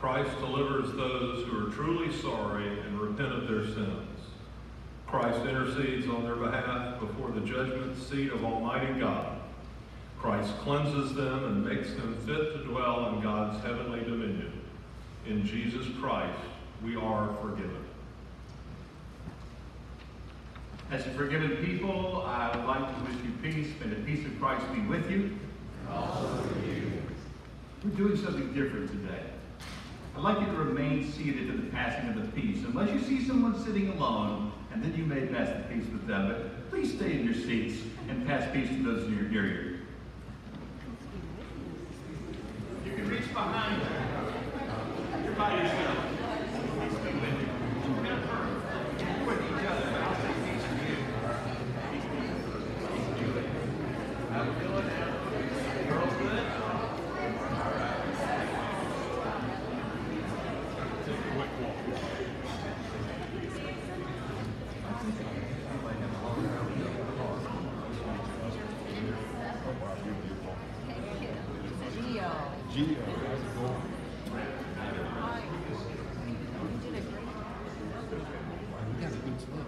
Christ delivers those who are truly sorry and repent of their sins. Christ intercedes on their behalf before the judgment seat of Almighty God. Christ cleanses them and makes them fit to dwell in God's heavenly dominion. In Jesus Christ, we are forgiven. As a forgiven people, I would like to wish you peace. May the peace of Christ be with you. And also with you. We're doing something different today. I'd like you to remain seated to the passing of the peace, unless you see someone sitting alone, and then you may pass the peace with them. But please stay in your seats and pass peace to those near you. You can reach behind you. You're by yourself. With each other. I'll say peace to you. How we doing now? Girls good? All right. Take a quick walk. Gio, how's it going? Hi. You did a great job. We got a good slip.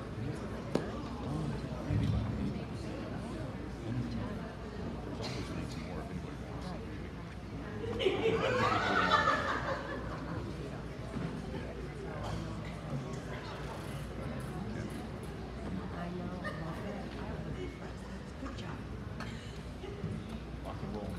Good job. Rock and roll.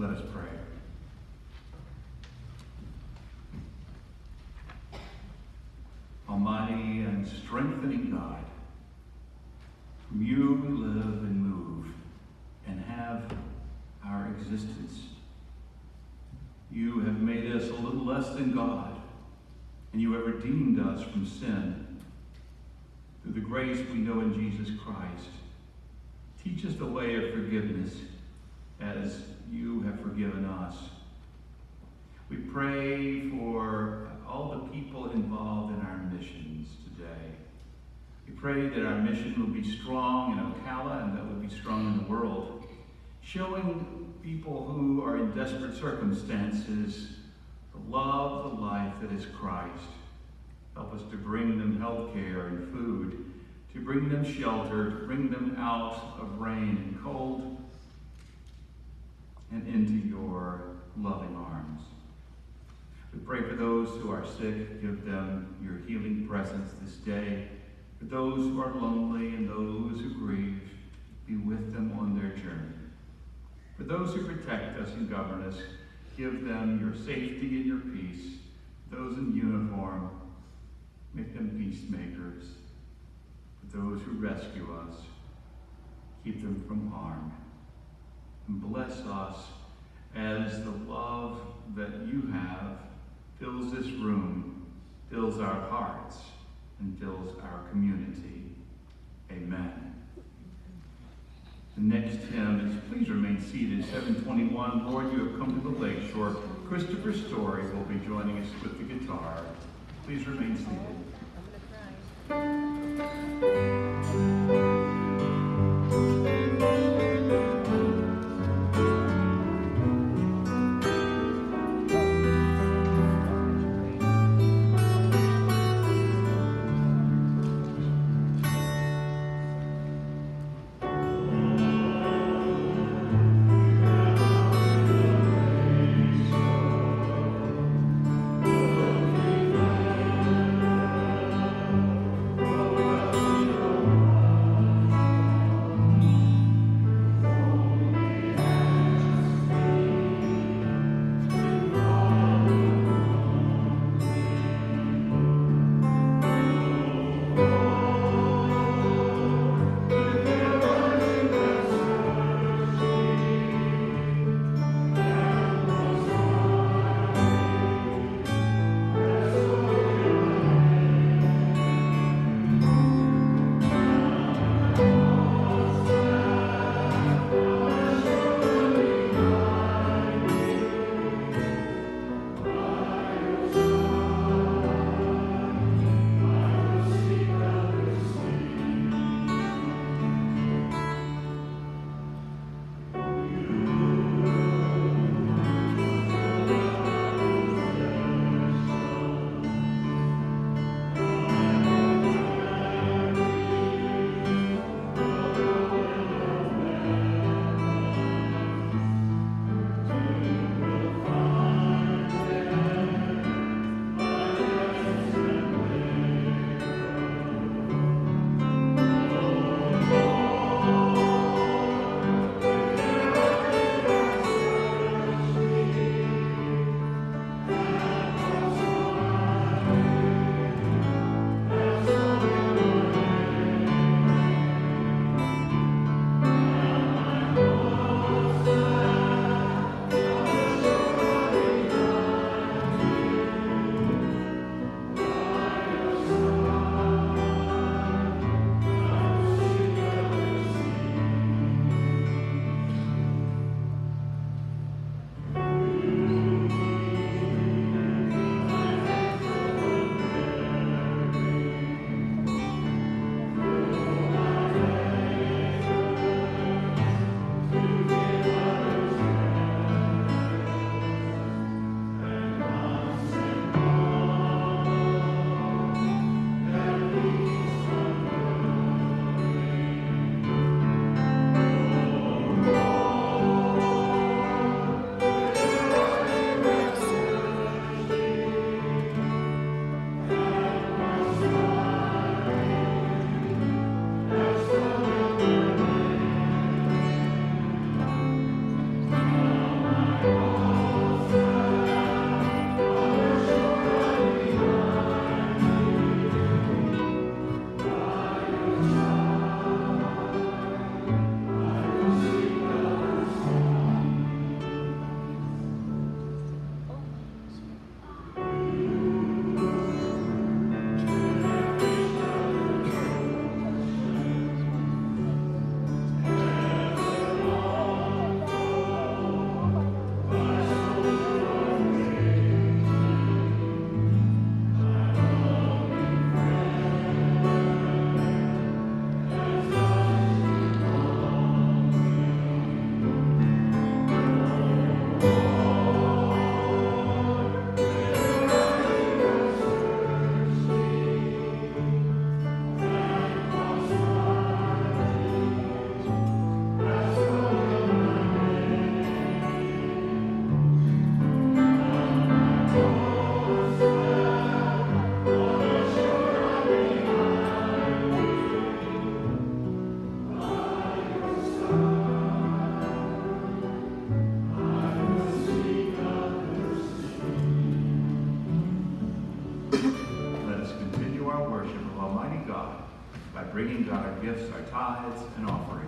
Let us pray. Almighty and strengthening God, from you we live and move and have our existence. You have made us a little less than God, and you have redeemed us from sin. Through the grace we know in Jesus Christ, teach us the way of forgiveness as you have forgiven us. We pray for all the people involved in our missions today. We pray that our mission will be strong in Ocala and that will be strong in the world, showing people who are in desperate circumstances the love, the life that is Christ. Help us to bring them health care and food, to bring them shelter, to bring them out of rain and cold and into your loving arms. We pray for those who are sick. Give them your healing presence this day. For those who are lonely and those who grieve, be with them on their journey. For those who protect us and govern us, give them your safety and your peace. Those in uniform, make them peacemakers. For those who rescue us, keep them from harm. And bless us as the love that you have fills this room, fills our hearts, and fills our community. Amen. The next hymn is, please remain seated, 721, Lord, you have come to the lakeshore. Christopher Story will be joining us with the guitar. Please remain seated. I'm gonna cry. Oh, gifts, our tithes and offerings.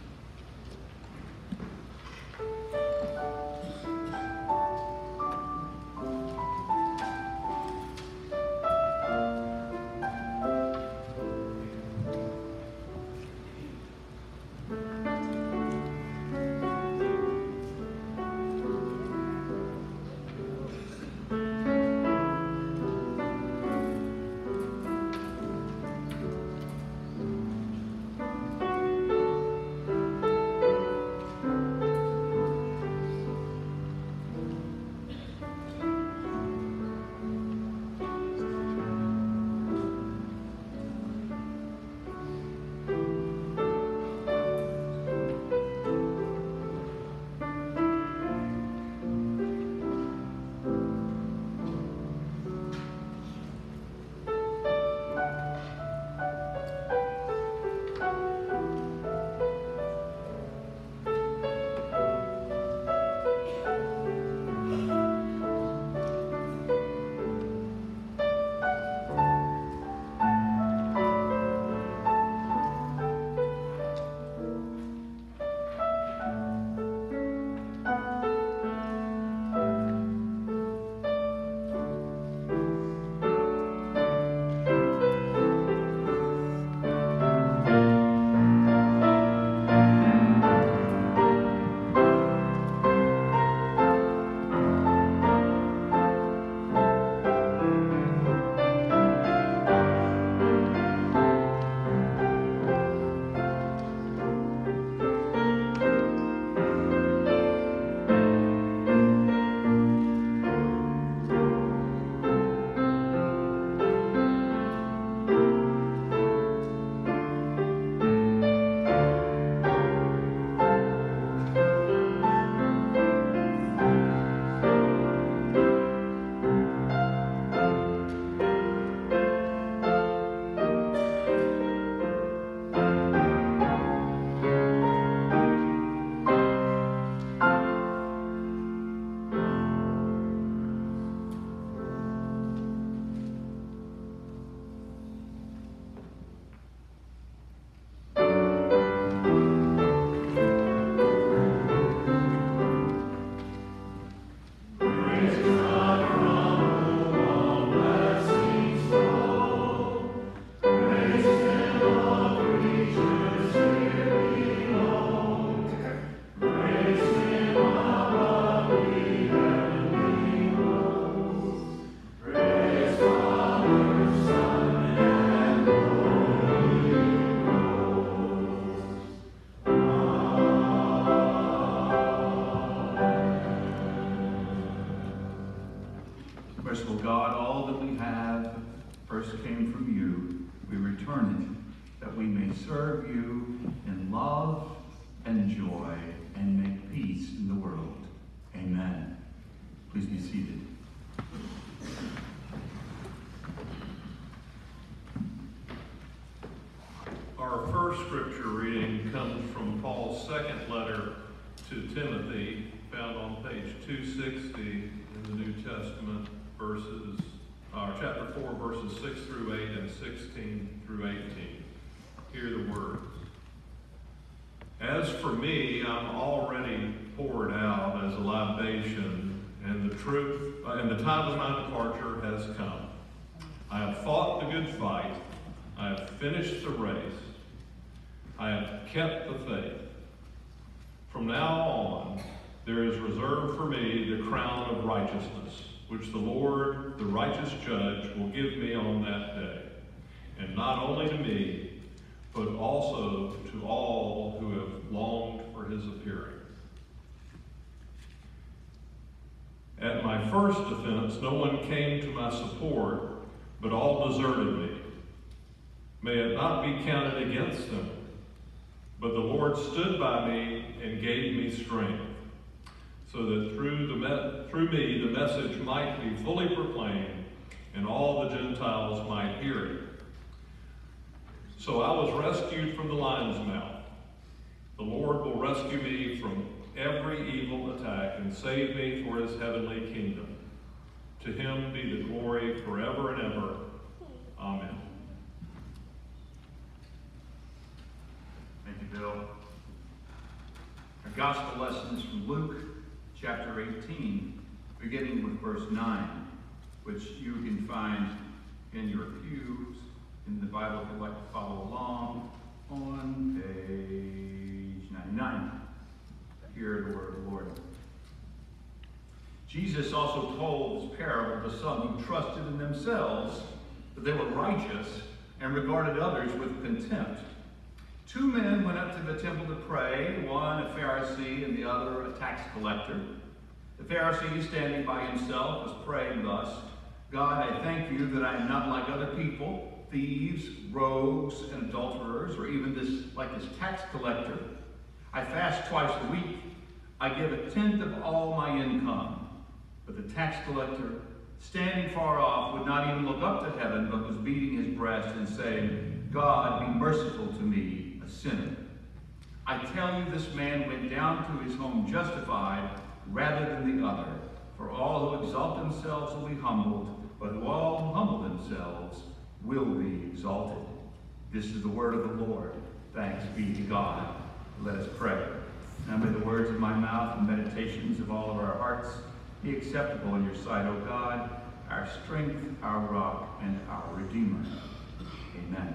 Merciful God, all that we have first came from you. We return it, that we may serve you in love and joy and make peace in the world. Amen. Please be seated. Our first scripture reading comes from Paul's second letter to Timothy, found on page 260 in the New Testament, chapter 4, verses 6 through 8 and 16 through 18. Hear the words. As for me, I'm already poured out as a libation, and the time of my departure has come. I have fought the good fight. I have finished the race. I have kept the faith. From now on, there is reserved for me the crown of righteousness, which the Lord, the righteous judge, will give me on that day. And not only to me, but also to all who have longed for his appearing. At my first offense, no one came to my support, but all deserted me. May it not be counted against them, but the Lord stood by me and gave me strength, so that through me the message might be fully proclaimed, and all the Gentiles might hear it. So I was rescued from the lion's mouth. The Lord will rescue me from every evil attack and save me for his heavenly kingdom. To him be the glory forever and ever. Amen. Bill. Our gospel lesson is from Luke chapter 18, beginning with verse 9, which you can find in your pews in the Bible if you'd like to follow along on page 99. Hear the word of the Lord. Jesus also told this parable to some who trusted in themselves that they were righteous and regarded others with contempt. Two men went up to the temple to pray, one a Pharisee and the other a tax collector. The Pharisee, standing by himself, was praying thus, God, I thank you that I am not like other people, thieves, rogues, and adulterers, or even like this tax collector. I fast twice a week. I give a tenth of all my income. But the tax collector, standing far off, would not even look up to heaven, but was beating his breast and saying, God, be merciful to me, a sinner. I tell you, this man went down to his home justified rather than the other. For all who exalt themselves will be humbled, but who all humble themselves will be exalted. This is the word of the Lord. Thanks be to God. Let us pray. Now may the words of my mouth and meditations of all of our hearts be acceptable in your sight, O God, our strength, our rock, and our Redeemer. Amen.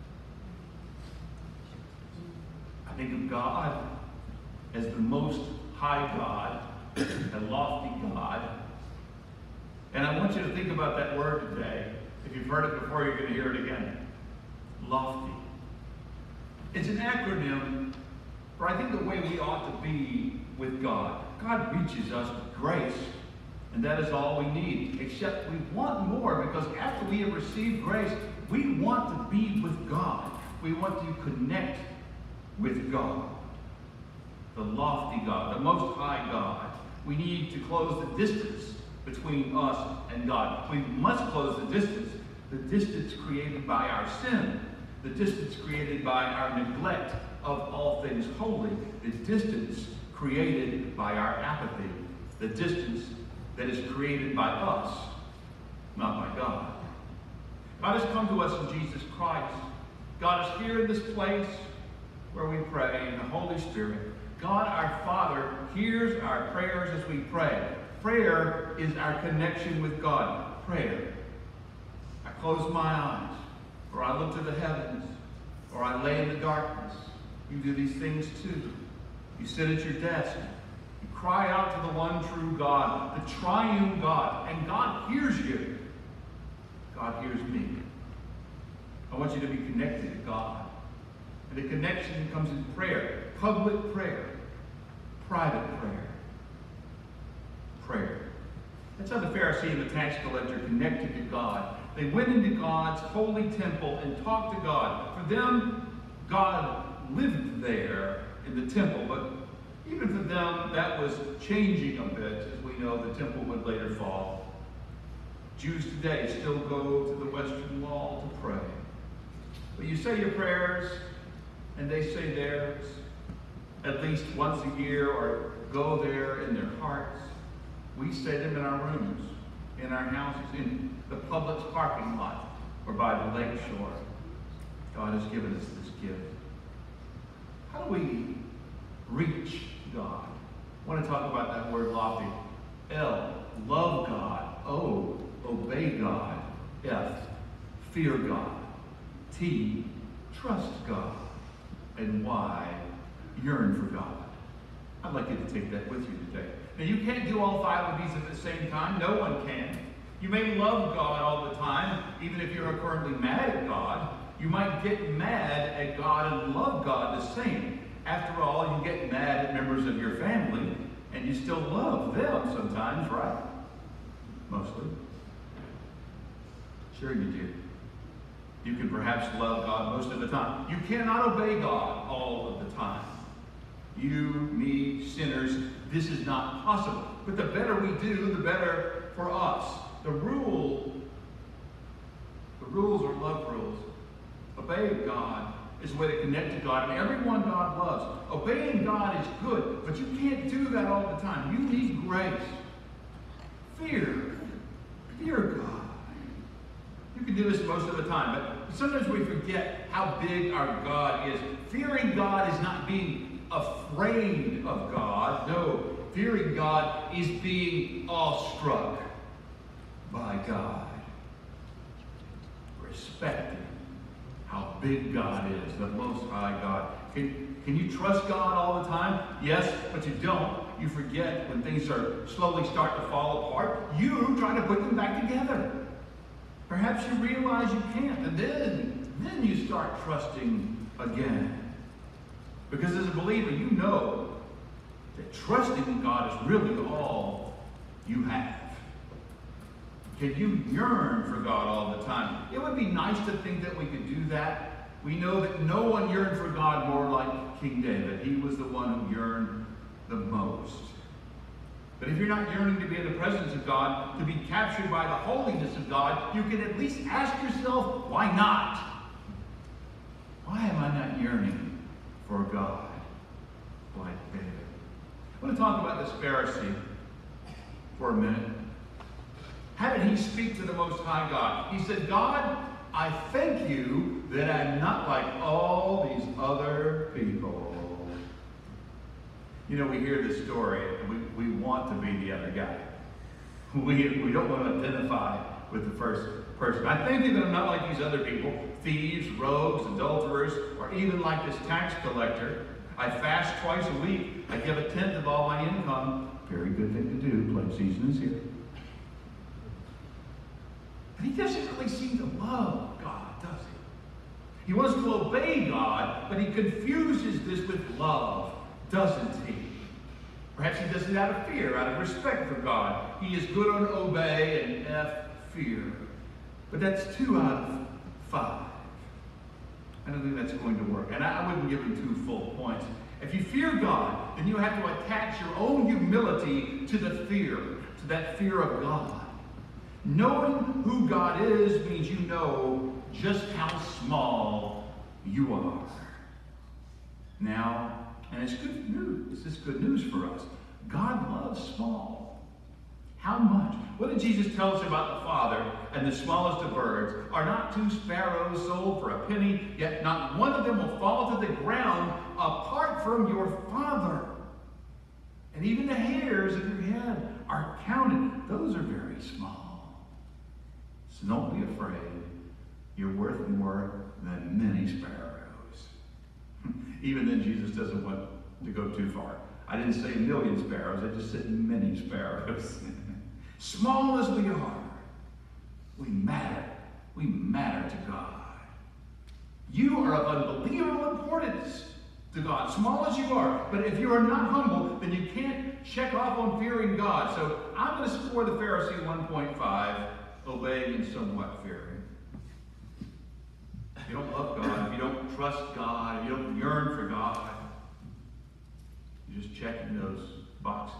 I think of God as the most high God, a lofty God. And I want you to think about that word today. If you've heard it before, you're going to hear it again. Lofty. It's an acronym for, I think, the way we ought to be with God. God reaches us with grace, and that is all we need. Except we want more, because after we have received grace, we want to be with God. We want to connect with God. The lofty God, the most high God. We need to close the distance between us and God. We must close the distance created by our sin, the distance created by our neglect of all things holy, the distance created by our apathy, the distance that is created by us, not by God. God has come to us in Jesus Christ. God is here in this place where we pray in the Holy Spirit. God, our Father, hears our prayers as we pray. Prayer is our connection with God. Prayer. I close my eyes, or I look to the heavens, or I lay in the darkness. You do these things too. You sit at your desk. You cry out to the one true God, the triune God, and God hears you. God hears me. I want you to be connected to God. And the connection comes in prayer, public prayer, private prayer. Prayer. That's how the Pharisee and the tax collector connected to God. They went into God's holy temple and talked to God. For them, God lived there in the temple, but even for them, that was changing a bit. As we know, the temple would later fall. Jews today still go to the Western Wall to pray. But you say your prayers, and they say theirs, at least once a year, or go there in their hearts. We say them in our rooms, in our houses, in the Publix parking lot, or by the lake shore. God has given us this gift. How do we reach God? I want to talk about that word lofty. L, love God. O, obey God. F, fear God. T, trust God. And Y, yearn for God. I'd like you to take that with you today. Now, you can't do all five of these at the same time. No one can. You may love God all the time, even if you're currently mad at God. You might get mad at God and love God the same. After all, you get mad at members of your family, and you still love them sometimes, right? Mostly. Sure you do. You can perhaps love God most of the time. You cannot obey God all of the time. You, me, sinners, this is not possible. But the better we do, the better for us. The rules are love rules. Obeying God is a way to connect to God, and everyone God loves. Obeying God is good, but you can't do that all the time. You need grace. Fear God. You can do this most of the time, but sometimes we forget how big our God is. fearing God is not being afraid of God. No, fearing God is being awestruck by God. Respecting how big God is, the Most High God. Can you trust God all the time? Yes, but you don't. You forget when things are slowly start to fall apart. You try to put them back together. Perhaps you realize you can't, and then you start trusting again. Because as a believer, you know that trusting in God is really all you have. Can you yearn for God all the time? It would be nice to think that we could do that. We know that no one yearned for God more like King David. He was the one who yearned the most. But if you're not yearning to be in the presence of God, to be captured by the holiness of God, you can at least ask yourself, why not? Why am I not yearning for God like David? I want to talk about this Pharisee for a minute. How did he speak to the Most High God? He said, God, I thank you that I'm not like all these other people. You know, we hear this story, and we want to be the other guy. We don't want to identify with the first person. I thank you that I'm not like these other people, thieves, rogues, adulterers, or even like this tax collector. I fast twice a week. I give 1/10 of all my income. Very good thing to do. Pledge season is here. But he doesn't really seem to love God, does he? He wants to obey God, but he confuses this with love, doesn't he? Perhaps he does it out of fear, out of respect for God. He is good on obey and F, fear. But that's 2 out of 5. I don't think that's going to work. And I wouldn't give him 2 full points. If you fear God, then you have to attach your own humility to the fear, to that fear of God. Knowing who God is means you know just how small you are. Now, and it's good news. This is good news for us. God loves small. How much? What did Jesus tell us about the Father? And the smallest of birds are not 2 sparrows sold for a penny, yet not one of them will fall to the ground apart from your Father. And even the hairs of your head are counted. Those are very small. So don't be afraid. You're worth more than many sparrows. Even then, Jesus doesn't want to go too far. I didn't say 1,000,000 sparrows. I just said many sparrows. Small as we are, we matter. We matter to God. You are of unbelievable importance to God, small as you are. But if you are not humble, then you can't check off on fearing God. So I'm going to score the Pharisee 1.5. Obeying and somewhat fearing. If you don't love God, if you don't trust God, if you don't yearn for God, you're just checking those boxes.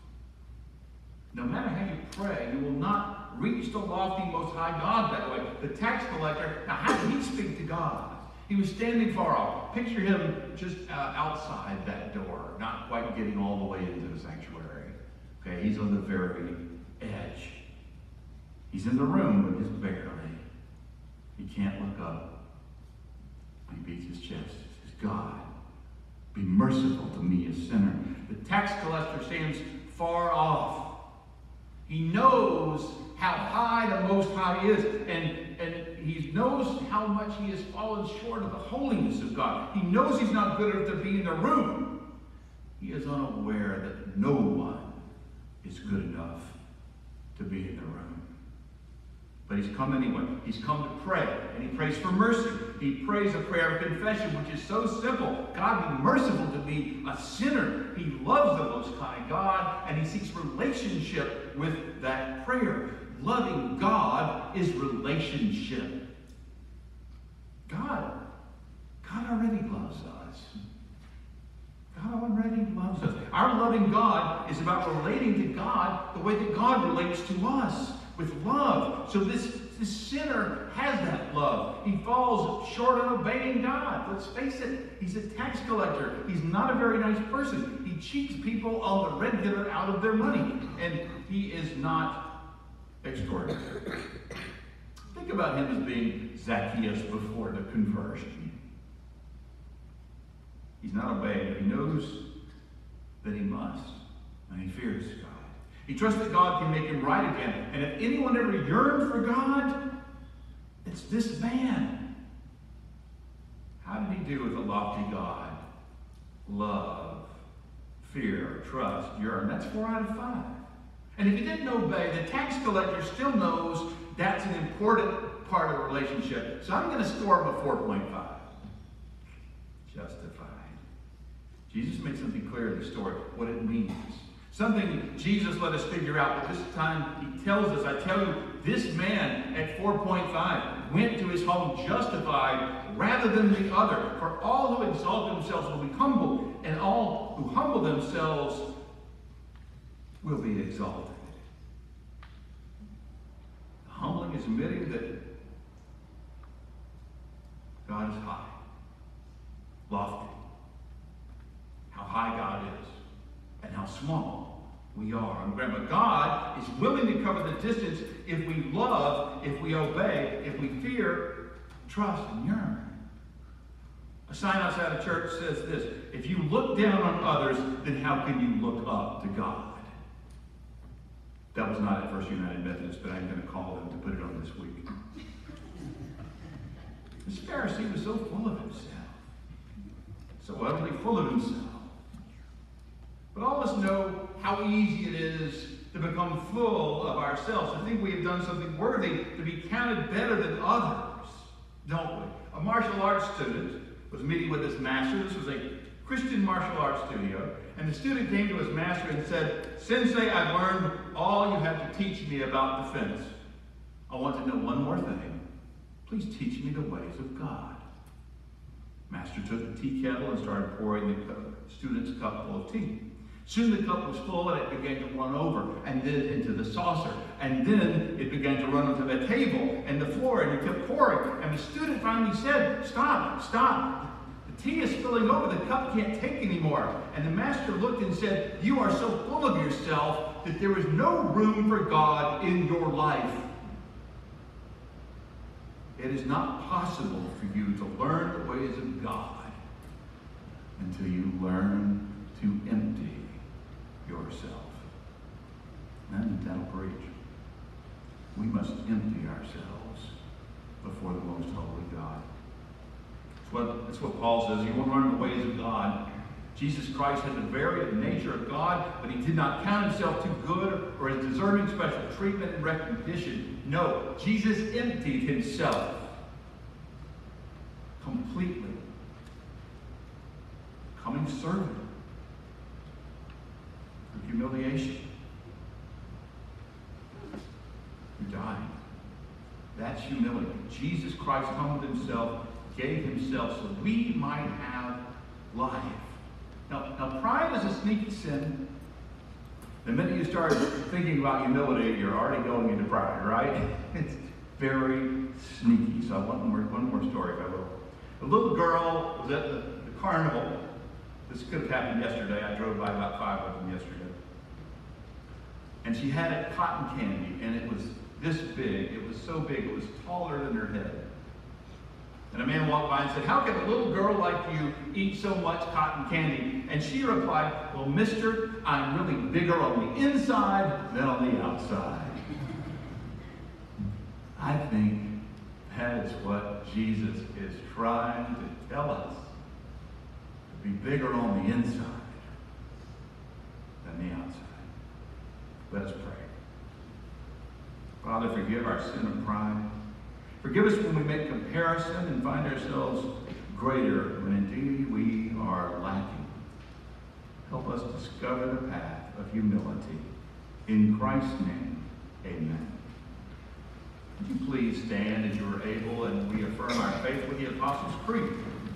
No matter how you pray, you will not reach the lofty, most high God that way. The tax collector, now how did he speak to God? He was standing far off. Picture him just outside that door, not quite getting all the way into the sanctuary. Okay, he's on the very edge. He's in the room, but just barely. He can't look up. He beats his chest. He says, God, be merciful to me, a sinner. The tax collector stands far off. He knows how high the Most High is, and he knows how much he has fallen short of the holiness of God. He knows he's not good enough to be in the room. He is unaware that no one is good enough to be in the room. But he's come anyway. He's come to pray, and he prays for mercy. He prays a prayer of confession, which is so simple. God, be merciful to me, a sinner. He loves the Most High God, and he seeks relationship with that prayer. Loving God is relationship. God already loves us. God already loves us. Our loving God is about relating to God the way that God relates to us. With love. So this sinner has that love. He falls short on obeying God. Let's face it, he's a tax collector. He's not a very nice person. He cheats people on the regular out of their money. And he is not extraordinary. Think about him as being Zacchaeus before the conversion. He's not obeying, but he knows that he must, and he fears God. He trusts that God can make him right again. And if anyone ever yearned for God, it's this man. How did he do with a lofty God? Love, fear, trust, yearn. That's 4 out of 5. And if he didn't obey, the tax collector still knows that's an important part of the relationship. So I'm going to score him a 4.5. Justified. Jesus makes something clear in the story, what it means. Something Jesus let us figure out, but this time he tells us, I tell you, this man at 4.5 went to his home justified rather than the other. For all who exalt themselves will be humbled, and all who humble themselves will be exalted. Humbling is admitting that God is high, lofty, how high God is, and how small we are. But God is willing to cover the distance if we love, if we obey, if we fear, trust, and yearn. A sign outside of church says this: if you look down on others, then how can you look up to God? That was not at First United Methodist, but I'm going to call them to put it on this week. This Pharisee was so full of himself, so utterly full of himself. But all of us know how easy it is to become full of ourselves, to think we have done something worthy, to be counted better than others, don't we? A martial arts student was meeting with his master. This was a Christian martial arts studio. And the student came to his master and said, "Sensei, I've learned all you have to teach me about defense. I want to know one more thing. Please teach me the ways of God." Master took the tea kettle and started pouring the student's cup full of tea. Soon the cup was full and it began to run over, and then into the saucer. And then it began to run onto the table and the floor, and it kept pouring. And the student finally said, "Stop, stop. The tea is spilling over. The cup can't take anymore." And the master looked and said, "You are so full of yourself that there is no room for God in your life. It is not possible for you to learn the ways of God until you learn to empty yourself." And that'll preach. We must empty ourselves before the most holy God. That's what Paul says. You want to learn the ways of God. Jesus Christ had the very nature of God, but he did not count himself too good or as deserving special treatment and recognition. No, Jesus emptied himself completely, becoming servant through humiliation, through dying. That's humility. Jesus Christ humbled himself, gave himself so we might have life. Now, pride is a sneaky sin. The minute you start thinking about humility, you're already going into pride, right? It's very sneaky. So I want one more story, if I will. A little girl was at the carnival. This could have happened yesterday. I drove by about 5 of them yesterday. And she had a cotton candy, and it was this big. It was so big, it was taller than her head. And a man walked by and said, "How can a little girl like you eat so much cotton candy?" And she replied, "Well, mister, I'm really bigger on the inside than on the outside." I think that is what Jesus is trying to tell us. To be bigger on the inside than the outside. Let us pray. Father, forgive our sin of pride. Forgive us when we make comparison and find ourselves greater when indeed we are lacking. Help us discover the path of humility. In Christ's name, amen. Would you please stand as you are able and we affirm our faith with the Apostles' Creed.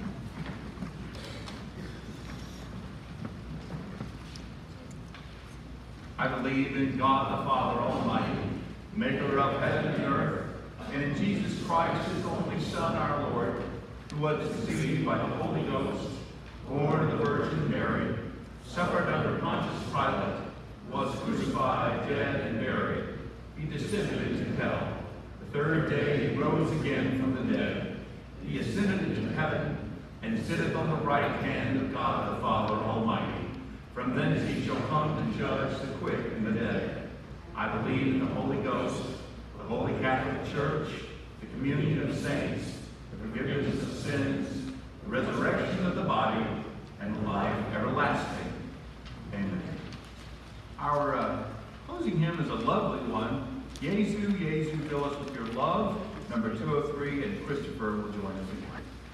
I believe in God the Father Almighty, maker of heaven and earth, and in Jesus Christ, his only Son, our Lord, who was conceived by the Holy Ghost, born of the Virgin Mary, suffered under Pontius Pilate, was crucified, dead, and buried. He descended into hell. The third day he rose again from the dead. He ascended into heaven and sitteth on the right hand of God the Father Almighty. From thence he shall come to judge the quick and the dead. I believe in the Holy Ghost, the Holy Catholic Church, the communion of saints, the forgiveness of sins, the resurrection of the body, and the life everlasting. Amen. Our closing hymn is a lovely one. Jesu, Jesu, fill us with your love. Number 203, and Christopher will join us again.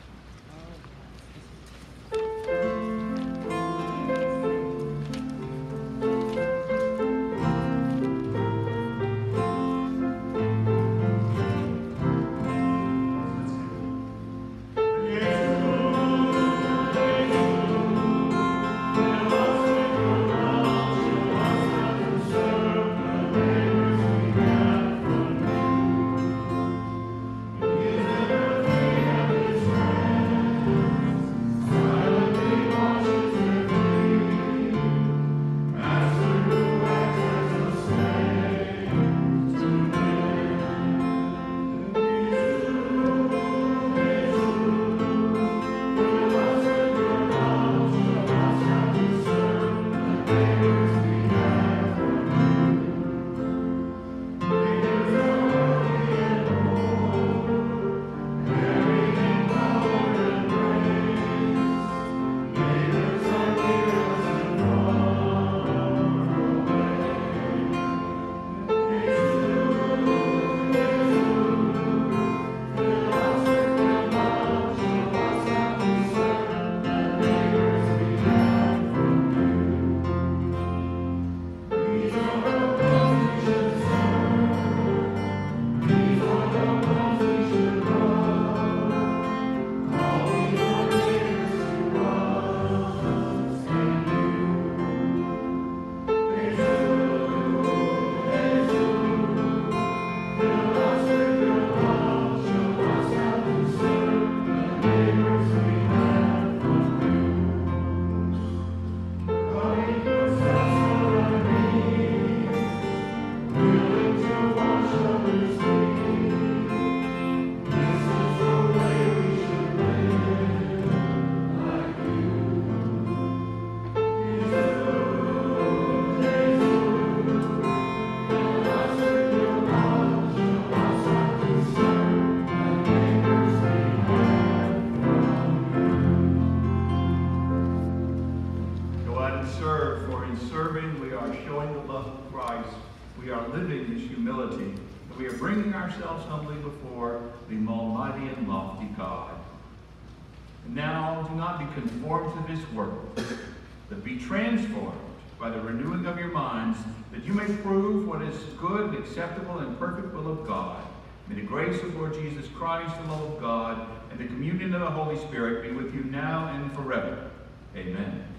Ourselves humbly before the Almighty and lofty God. And now do not be conformed to this world, but be transformed by the renewing of your minds, that you may prove what is good, acceptable, and perfect will of God. May the grace of Lord Jesus Christ, the love of God, and the communion of the Holy Spirit be with you now and forever. Amen.